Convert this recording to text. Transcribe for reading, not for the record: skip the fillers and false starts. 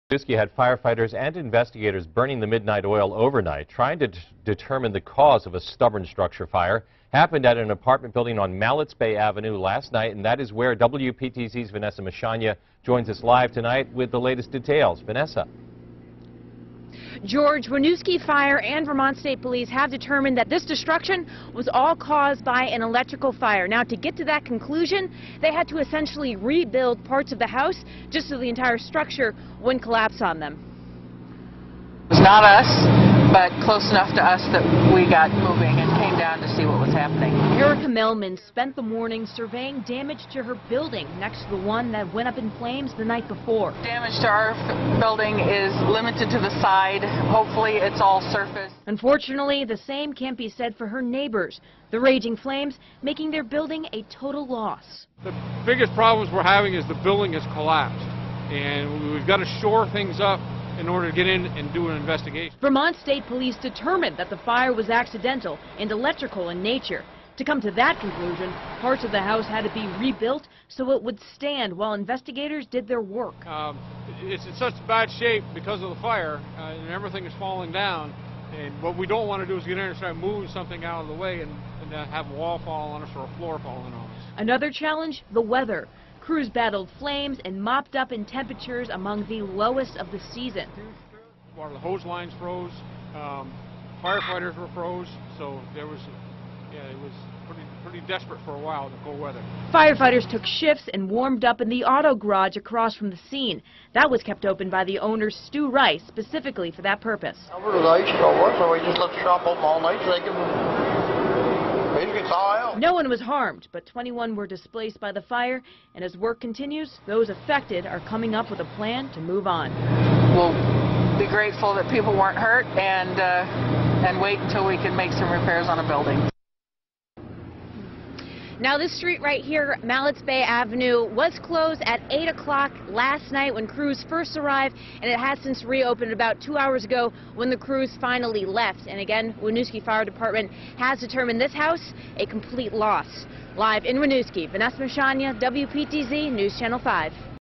Winooski had firefighters and investigators burning the midnight oil overnight, trying to determine the cause of a stubborn structure fire. Happened at an apartment building on Malletts Bay Avenue last night, and that is where WPTZ's Vanessa Mashanya joins us live tonight with the latest details. Vanessa. George, Winooski Fire and Vermont State Police have determined that this destruction was all caused by an electrical fire. Now, to get to that conclusion, they had to essentially rebuild parts of the house just so the entire structure wouldn't collapse on them. It was not us, but close enough to us that we got moving and came down to see what was happening. Erica Melman spent the morning surveying damage to her building next to the one that went up in flames the night before. Damage to our building is limited to the side. Hopefully it's all surface. Unfortunately, the same can't be said for her neighbors. The raging flames making their building a total loss. The biggest problems we're having is the building has collapsed, and we've got to shore things up in order to get in and do an investigation. Vermont State Police determined that the fire was accidental and electrical in nature. To come to that conclusion, parts of the house had to be rebuilt so it would stand while investigators did their work. It's in such bad shape because of the fire, and everything is falling down. And what we don't want to do is get in and start moving something out of the way and have a wall fall on us or a floor falling on us. Another challenge, the weather. Crews battled flames and mopped up in temperatures among the lowest of the season. Well, the hose lines froze, firefighters were froze, so it was pretty desperate for a while in the cold weather. Firefighters took shifts and warmed up in the auto garage across from the scene. That was kept open by the owner, Stu Rice, specifically for that purpose. Over the ice store, so we just left the shop open all night so they can thaw out. No one was harmed, but 21 were displaced by the fire, and as work continues, those affected are coming up with a plan to move on. We'll be grateful that people weren't hurt and wait until we can make some repairs on a building. Now, this street right here, Malletts Bay Avenue, was closed at 8 o'clock last night when crews first arrived, and it has since reopened about 2 hours ago when the crews finally left. And again, Winooski Fire Department has determined this house a complete loss. Live in Winooski, Vanessa Mashanya, WPTZ News Channel 5.